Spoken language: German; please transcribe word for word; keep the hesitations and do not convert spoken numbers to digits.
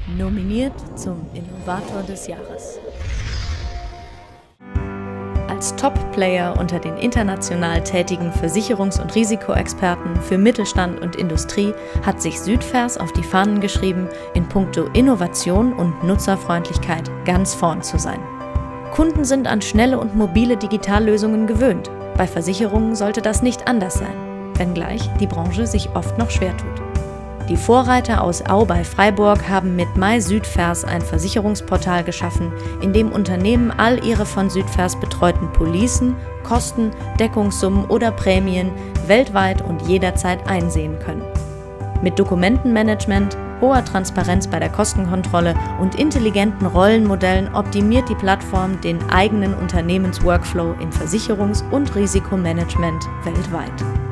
Nominiert zum Innovator des Jahres. Als Top-Player unter den international tätigen Versicherungs- und Risikoexperten für Mittelstand und Industrie hat sich Südvers auf die Fahnen geschrieben, in puncto Innovation und Nutzerfreundlichkeit ganz vorn zu sein. Kunden sind an schnelle und mobile Digitallösungen gewöhnt. Bei Versicherungen sollte das nicht anders sein, wenngleich die Branche sich oft noch schwer tut. Die Vorreiter aus Au bei Freiburg haben mit MySüdvers ein Versicherungsportal geschaffen, in dem Unternehmen all ihre von Südvers betreuten Policen, Kosten, Deckungssummen oder Prämien weltweit und jederzeit einsehen können. Mit Dokumentenmanagement, hoher Transparenz bei der Kostenkontrolle und intelligenten Rollenmodellen optimiert die Plattform den eigenen Unternehmensworkflow im Versicherungs- und Risikomanagement weltweit.